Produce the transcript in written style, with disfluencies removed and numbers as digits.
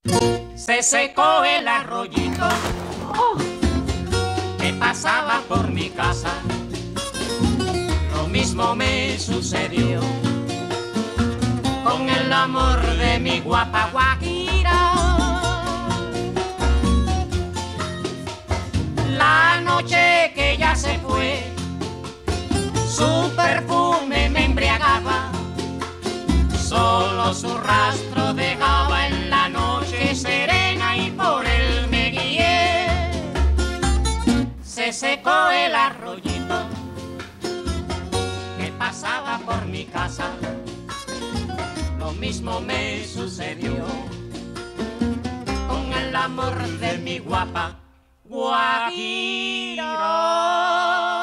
Se secó el arroyito que pasaba por mi casa. Lo mismo me sucedió con el amor de mi guapa guajira. La noche que ya se fue, su perfume me embriagaba, solo su rastro dejaba en la noche serena y por él me guié. Se secó el arroyito que pasaba por mi casa, lo mismo me sucedió con el amor de mi guapa guajira.